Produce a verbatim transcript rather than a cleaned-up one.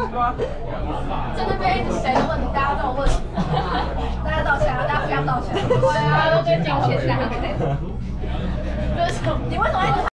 在那边一直谁的问题，大家都有问题，大家道歉啊，大家不要道歉。对啊，都在讲钱的。就是你为什么一直？